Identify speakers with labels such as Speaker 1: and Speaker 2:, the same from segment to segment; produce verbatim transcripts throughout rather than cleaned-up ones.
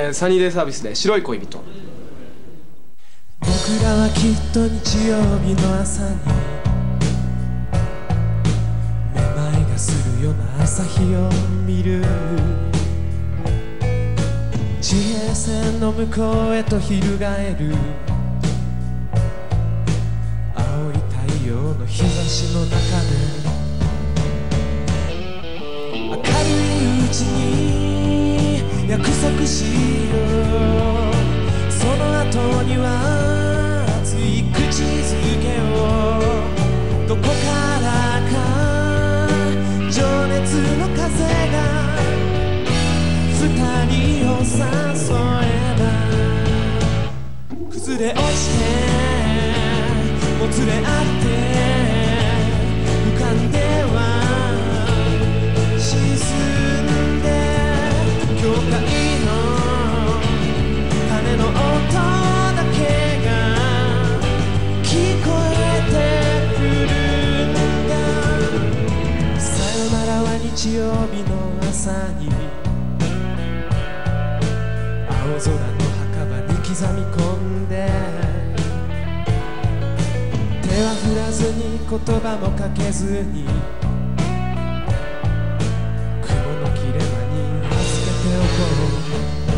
Speaker 1: えー、サニーデイサービスで白い恋人。
Speaker 2: 僕らはきっと日曜日の朝にめまいがするような朝日を見る。地平線の向こうへと翻る青い太陽の日差しの中で、明るいうちに約束しよう。その後には熱い口づけを、どこからか情熱の風が二人を誘えば、崩れ落ちてもつれ合って浮かんでは沈んで、教会の鐘の音だけが聞こえてくるんだ。さよならは日曜日の朝に青空の墓場に刻み込んで、手は振らずに言葉もかけずに雲の切れ間に預けておこう。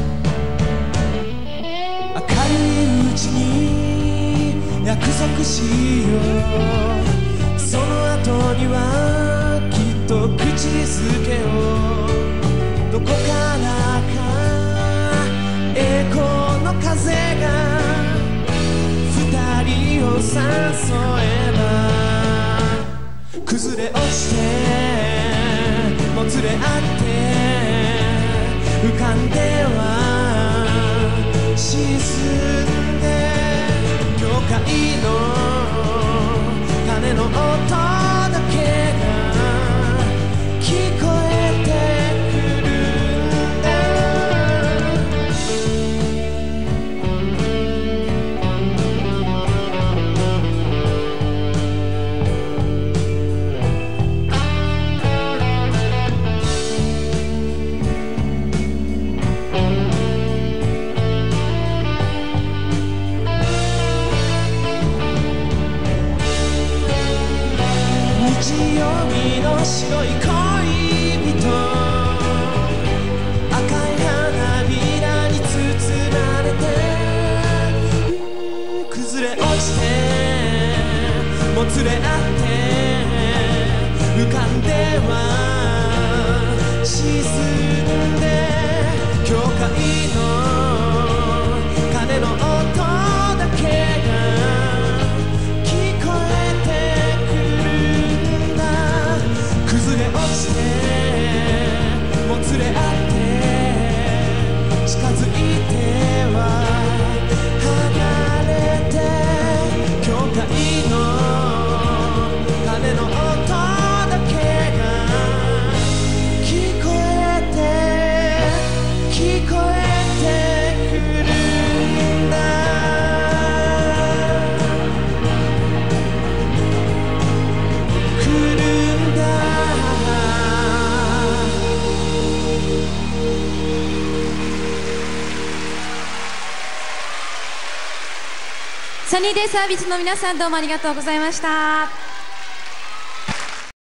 Speaker 2: 明るいうちに約束しよう。その後にはきっと口づけを、どこからか栄光の風が二人を誘えば、崩れ落ちてもつれ合って浮かんでは沈んで、教会の鐘の音だけが聞こえてくるんだ。日曜日の白い恋人、赤い花びらに包まれて、崩れ落ちてもつれ合って浮かんでは沈んで、教会の鐘の音だけが聞こえてくるんだ。崩れ落ちてもつれ合って近づいては離れて、教会の鐘の音だけが聞こえて聞こえてくるんだ。来るんだ。
Speaker 3: サニーデイサービスの皆さん、どうもありがとうございました。